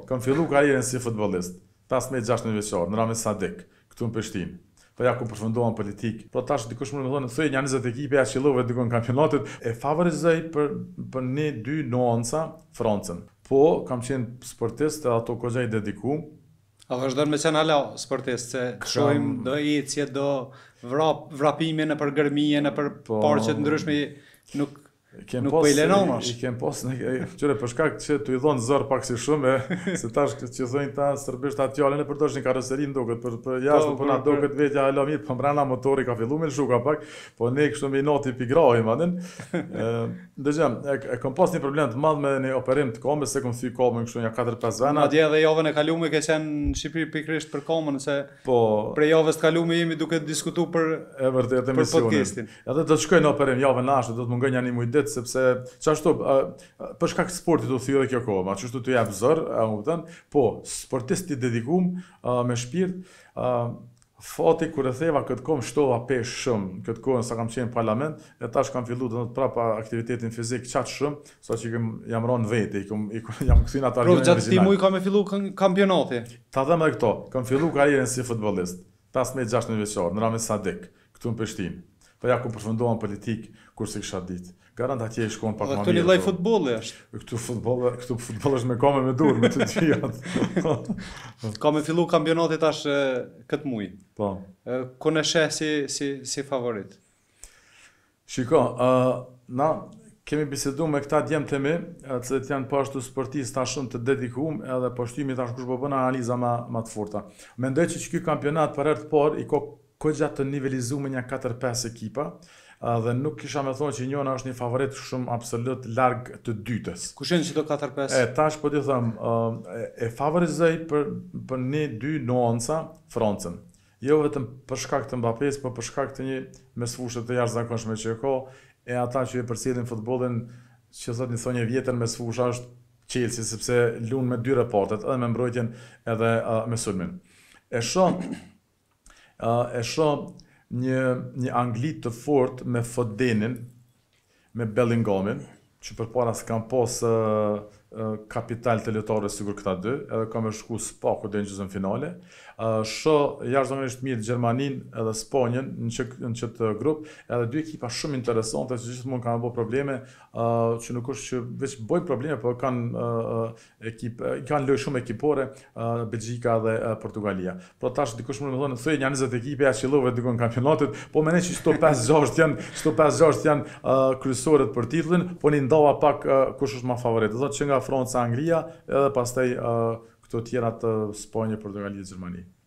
Kam fillu karrierën si futbollist, 15-16 vjeçar, në Rami Sadik, këtu në Prishtinë. Po ja ku përfunduam politik. Po tash dikush më thonë, thoj një 20 ekipe ja qellove dikon kampionatit, e favorizoj për 1-2 nuanca Francën. Po kam qenë sportist edhe ato kohë i dedikum. A vazhdon me qenë hala sportist, se shohim do ecje, do vrapime në për gërmije, në për parqet ndryshme, nuk po i lenon është. I kem pas qyre për shkak që tu i dhon zor pak si shumë, se tash që thonë ta serbisht atë fjalën e përdorsh në karroseri ndoket për jashtë po na duket vetja hala mirë, po mbrana motori ka filluar me lshuka pak, po ne kështu me noti pigrahi madin. Dëgjom, e kam pas një problem të madh me një operim të komës, se kam thy komën kështu ja 4-5 vena. Madje edhe javën e kaluar ke qenë në Shqipëri pikërisht për komën, se për javës të kaluar jemi duke diskutuar për podcastin. Edhe do të shkoj në operim javën lashtë, do të mungoj një muaj ditë sepse çashtu për shkak të sportit u thyrë kjo kohë, ma çështu të jap zor, a kupton? Po, sportist i dedikum me shpirt, fati kur e theva këtë kohë shtova pesh shumë, këtë kohën sa kam qenë në parlament, e tash kam filluar të prapa aktivitetin fizik çat shumë, saqë jam rënë vetë, jam kthyr atë origjinal. Gjatë këtij muaji kam filluar kampionati. Ta them edhe këto, kam filluar karrierën si futbollist, 15-16 vjeçar, në Rami Sadik, këtu në Prishtinë. Po ja ku përfunduam politik kurse kisha ditë. Garant atje shkon pak më mirë. Këtu një lloj futbolli është. Këtu futboll është me kamë me dur me të dyjat. Ka me fillu kampionati tash këtë muaj. Po. Ku në sheh si favorit? Shiko, na kemi biseduar me këta djemt e mi, të cilët janë po ashtu sportistë shumë të dedikuar, edhe po shtymi tash kush po bën analiza më të forta. Mendoj që ky kampionat për herë të parë i ka gjatë të nivelizuar me një 4-5 ekipa, dhe nuk kisha me thonë që njëna është një favorit shumë absolut larg të dytës. Kush janë që do 4-5? Tash po t'i them, e favorizoj për 1-2 nuanca Francën. Jo vetëm për shkak të Mbappés, por për shkak të një mesfushë të jashtëzakonshme që ka, e ata që e përcjellin futbollin, që thotë një thonjë vjetër mesfusha është Chelsea, sepse lun me 2 repartet, edhe me mbrojtjen edhe me sulmin. E shoh një Angli të fort me Fodenin, me Bellingamin, që përpara s'kam pas kapital të lojtarëve sigur këta dy, edhe kam shku spaku deri në gjysmën finale. Shoh jashtëzakonisht mirë Gjermaninë edhe Spanjën në çet grup, edhe dy ekipa shumë interesante që gjithmonë kanë bërë probleme, që nuk është që veç bojnë probleme, por kanë lojë shumë ekipore, Belgjika dhe Portugalia. Por tash dikush më thonë, thoj një 20 ekipe ja qellove dikon kampionatit, po mendoj që çto 5-6 janë kryesorët për titullin, po ni ndava pak kush është më favorit. Do thotë që nga Franca, Anglia, edhe pastaj këto tjera të Spanjë, Portugalia, Gjermani.